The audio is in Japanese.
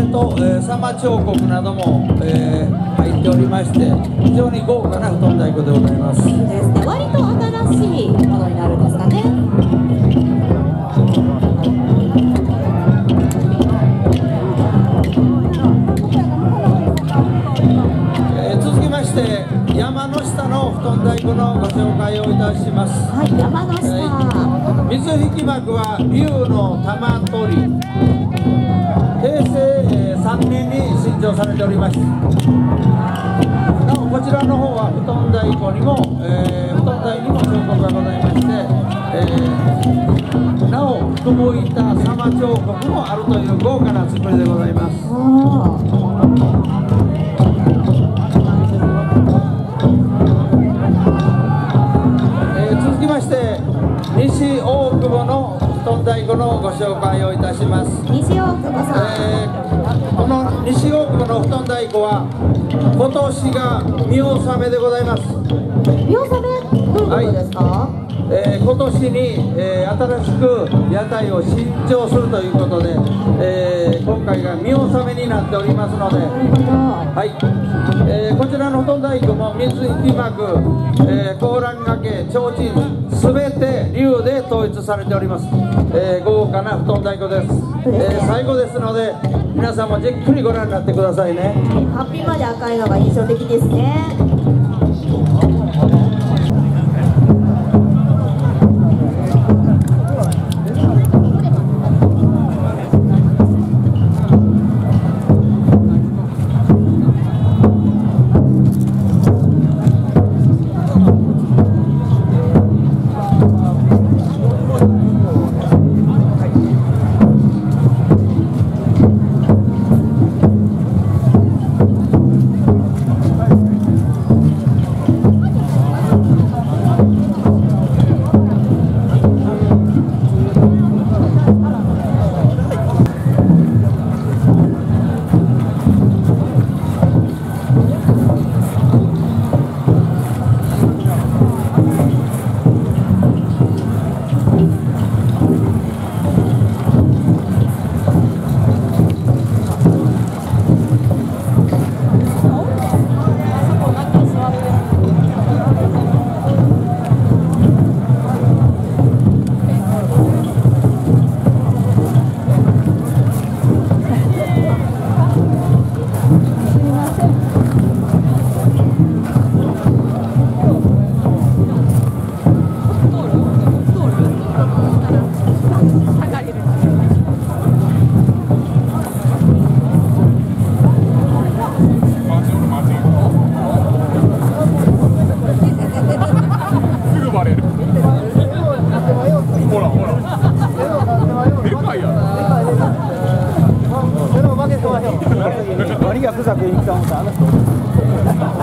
と、様彫刻なども、入っておりまして、非常に豪華な布団太鼓でございます。 そうですね、割と新しいものになるんですかね。 続きまして山の下の布団太鼓のご紹介をいたします。 はい、山の下、 水引幕は竜の玉取り、平成3年に新調されております。なおこちらの方は布団太鼓にも、布団台にも彫刻がございまして、なお雲板様彫刻もあるという豪華な作りでございます。続きまして西大久保の布団太鼓のご紹介をいたします。 西大久保さん、 この西大久保の布団太鼓は今年が見納めでございます。 見納めどういうことですか？ 今年に、新しく屋台を新調するということで、今回が見納めになっておりますので、はい、こちらの布団太鼓も水引幕、高欄掛け、提灯すべて竜で統一されております。豪華な布団太鼓です。最後ですので皆さんもじっくりご覧になってくださいね。 ハッピーまで赤いのが印象的ですね。 割がふざけに来たもんさ、あの人。